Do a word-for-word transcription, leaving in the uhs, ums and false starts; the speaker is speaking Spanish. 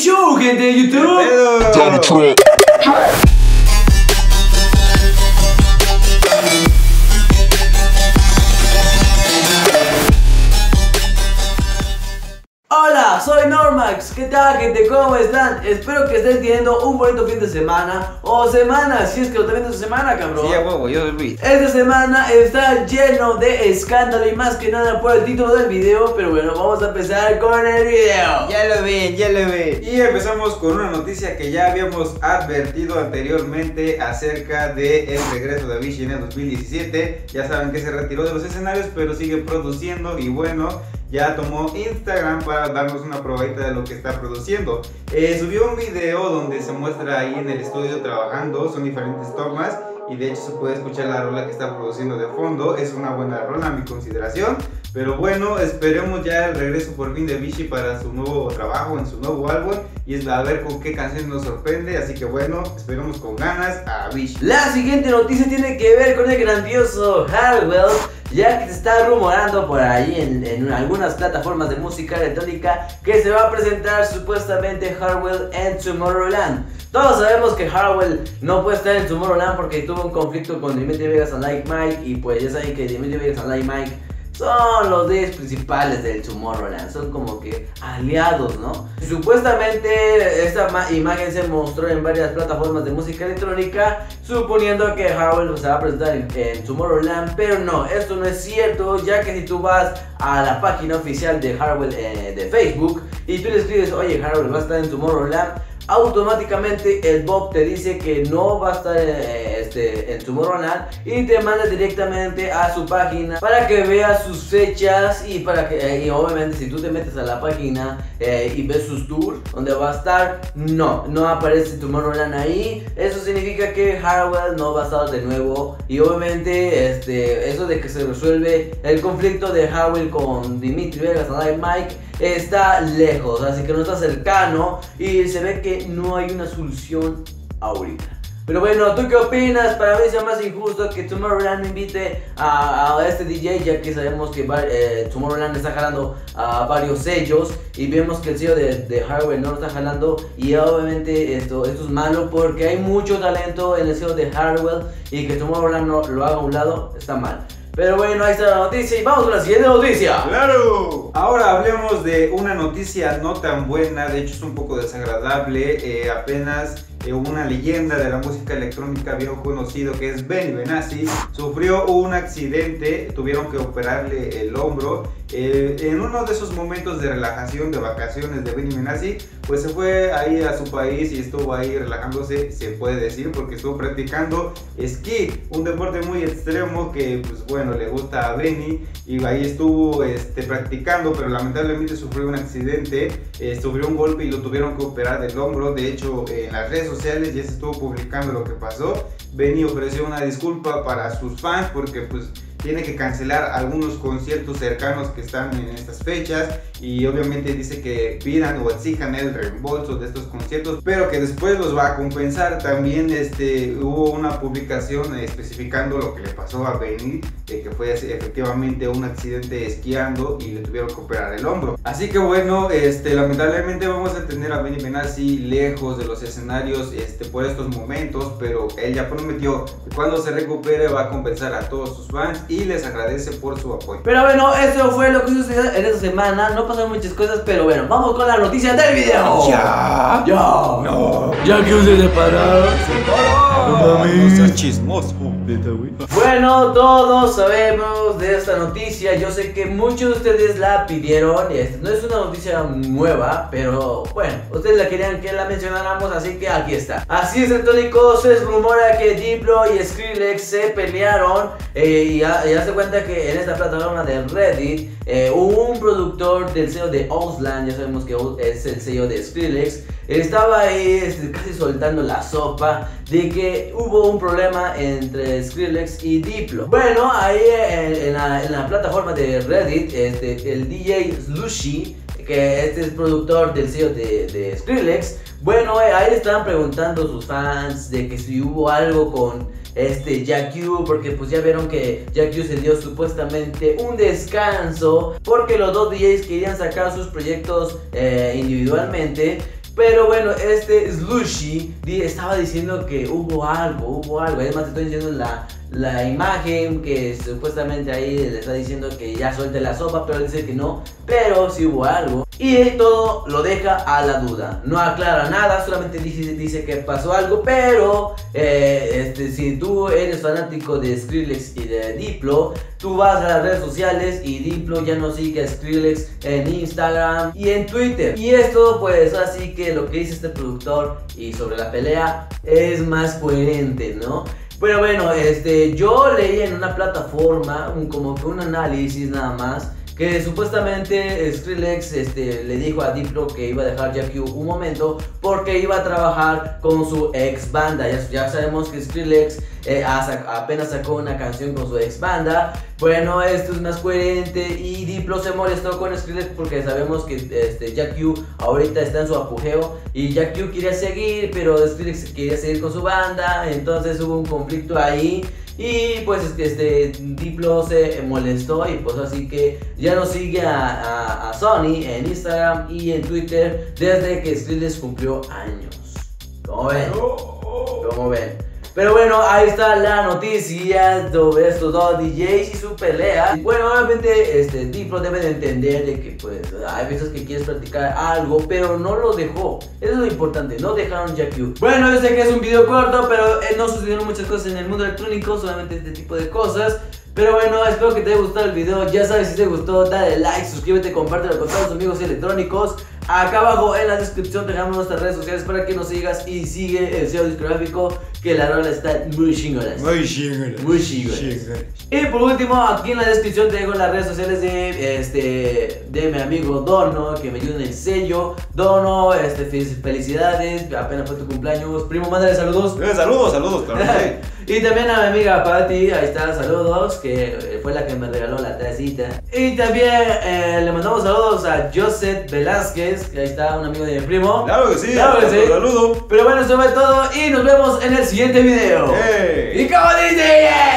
show, gente de YouTube. Hola, soy Normax. ¿Qué tal, gente? ¿Cómo están? Espero que estén teniendo un bonito fin de semana o semana, si es que lo están viendo esta semana, cabrón. Sí, a huevo, yo soy Luis. Esta semana está lleno de escándalo y más que nada por el título del video. Pero bueno, vamos a empezar con el video. Ya lo ven, ya lo ven. Y empezamos con una noticia que ya habíamos advertido anteriormente acerca de el regreso de Avicii en el dos mil diecisiete. Ya saben que se retiró de los escenarios, pero sigue produciendo y bueno, ya tomó Instagram para darnos una probadita de lo que está produciendo. Eh, subió un video donde se muestra ahí en el estudio trabajando, son diferentes tomas y de hecho se puede escuchar la rola que está produciendo de fondo. Es una buena rola a mi consideración, pero bueno, esperemos ya el regreso por fin de Avicii para su nuevo trabajo, en su nuevo álbum, y es a ver con qué canción nos sorprende, así que bueno, esperemos con ganas a Avicii. La siguiente noticia tiene que ver con el grandioso Hardwell, ya que se está rumorando por ahí en, en algunas plataformas de música electrónica que se va a presentar supuestamente Hardwell en Tomorrowland. Todos sabemos que Hardwell no puede estar en Tomorrowland porque tuvo un conflicto con Dimitri Vegas y Like Mike, y pues ya saben que Dimitri Vegas y Like Mike son los D Js principales del Tomorrowland, son como que aliados, ¿no? Supuestamente esta imagen se mostró en varias plataformas de música electrónica, suponiendo que Hardwell se va a presentar en, en Tomorrowland, pero no, esto no es cierto, ya que si tú vas a la página oficial de Hardwell eh, de Facebook y tú le escribes, oye, Hardwell va a estar en Tomorrowland, automáticamente el Bob te dice que no va a estar eh, este, en Tomorrowland y te manda directamente a su página para que veas sus fechas y para que eh, y obviamente si tú te metes a la página eh, y ves sus tours donde va a estar, no, no aparece Tomorrowland ahí. Eso significa que Hardwell no va a estar de nuevo y obviamente este, eso de que se resuelve el conflicto de Hardwell con Dimitri Vegas y Like Mike está lejos, así que no está cercano y se ve que no hay una solución ahorita. Pero bueno, ¿tú qué opinas? Para mí es más injusto que Tomorrowland invite a, a este D J, ya que sabemos que eh, Tomorrowland está jalando a varios sellos y vemos que el sello de, de Hardwell no lo está jalando, y obviamente esto, esto es malo porque hay mucho talento en el sello de Hardwell y que Tomorrowland no lo haga a un lado está mal. Pero bueno, ahí está la noticia y vamos con la siguiente noticia. ¡Claro! Ahora hablemos de una noticia no tan buena, de hecho es un poco desagradable. eh, Apenas eh, una leyenda de la música electrónica bien conocido, que es Benny Benassi, sufrió un accidente, tuvieron que operarle el hombro. eh, En uno de esos momentos de relajación, de vacaciones de Benny Benassi, pues se fue ahí a su país y estuvo ahí relajándose, se puede decir, porque estuvo practicando esquí, un deporte muy extremo que pues bueno, le gusta a Benny, y ahí estuvo este, practicando, pero lamentablemente sufrió un accidente, eh, sufrió un golpe y lo tuvieron que operar del hombro. De hecho, eh, en las redes sociales ya se estuvo publicando lo que pasó. Benny ofreció una disculpa para sus fans porque pues tiene que cancelar algunos conciertos cercanos que están en estas fechas, y obviamente dice que pidan o exijan el reembolso de estos conciertos, pero que después los va a compensar. También este, hubo una publicación especificando lo que le pasó a Benny, eh, que fue efectivamente un accidente esquiando y le tuvieron que operar el hombro. Así que bueno, este, lamentablemente vamos a tener a Benny Benassi lejos de los escenarios este, por estos momentos, pero él ya prometió que cuando se recupere va a compensar a todos sus fans y les agradece por su apoyo. Pero bueno, eso fue lo que sucedió en esta semana. No pasaron muchas cosas, pero bueno, vamos con la noticia del video. Ya, ya, no, ya que usted se paró. No mames, no seas chismoso. Bueno, todos sabemos de esta noticia. Yo sé que muchos de ustedes la pidieron. No es una noticia nueva, pero bueno, ustedes la querían que la mencionáramos, así que aquí está. Así es, electrónicos, se rumora que Diplo y Skrillex se pelearon, eh, y, ya, y hace cuenta que en esta plataforma de Reddit eh, un productor del sello de Auslan, ya sabemos que es el sello de Skrillex, estaba ahí este, casi soltando la sopa de que hubo un problema entre Skrillex y Diplo. Bueno, ahí en, en, la, en la plataforma de Reddit, este, el D J Slushy, que este es productor del sello de, de Skrillex, bueno, ahí le estaban preguntando a sus fans de que si hubo algo con este Jack U, porque pues ya vieron que Jack U se dio supuestamente un descanso porque los dos D Js querían sacar sus proyectos eh, individualmente. Pero bueno, este Slushy estaba diciendo que hubo algo, hubo algo. Además te estoy diciendo la, la imagen que supuestamente ahí le está diciendo que ya suelte la sopa, pero él dice que no, pero sí hubo algo. Y todo lo deja a la duda, no aclara nada, solamente dice, dice que pasó algo, pero eh, este, si tú eres fanático de Skrillex y de Diplo, tú vas a las redes sociales y Diplo ya no sigue a Skrillex en Instagram y en Twitter. Y esto pues así que lo que dice este productor y sobre la pelea es más coherente, ¿no? Pero bueno, este, yo leí en una plataforma un, como que un análisis nada más, que supuestamente Skrillex este, le dijo a Diplo que iba a dejar Jack U un momento porque iba a trabajar con su ex banda. Ya, ya sabemos que Skrillex eh, apenas sacó una canción con su ex banda. Bueno, esto es más coherente y Diplo se molestó con Skrillex porque sabemos que este, Jack U ahorita está en su apogeo y Jack U quería seguir, pero Skrillex quería seguir con su banda, entonces hubo un conflicto ahí. Y pues este Diplo se molestó y pues así que ya no sigue a, a, a Sony en Instagram y en Twitter desde que Skrillex cumplió años. ¿Cómo ven? ¿Cómo ven? Pero bueno, ahí está la noticia sobre estos dos D Js y su pelea. Bueno, obviamente este Diplo debe de entender de que pues hay veces que quieres practicar algo, pero no lo dejó. Eso es lo importante, no dejaron Jack U. Bueno, yo sé que es un video corto, pero eh, no sucedieron muchas cosas en el mundo electrónico, solamente este tipo de cosas. Pero bueno, espero que te haya gustado el video. Ya sabes, si te gustó, dale like, suscríbete, compártelo con todos tus amigos electrónicos. Acá abajo en la descripción te dejamos nuestras redes sociales para que nos sigas y sigue el sello discográfico, que la rola está muy chingona. Muy chingona. Muy chingona. Y por último, aquí en la descripción te dejo las redes sociales de este de mi amigo Dono, que me ayuda en el sello. Dono, este, felicidades, apenas fue tu cumpleaños. Primo, mándale saludos. Eh, saludos, saludos, claro. Y también a mi amiga Patti, ahí está, saludos, que fue la que me regaló la tacita. Y también eh, le mandamos saludos a Joseph Velázquez, que ahí está, un amigo de mi primo. Claro que sí, claro que sí. Saludo. Pero bueno, eso fue todo y nos vemos en el siguiente video. Hey. Y como dice, yeah.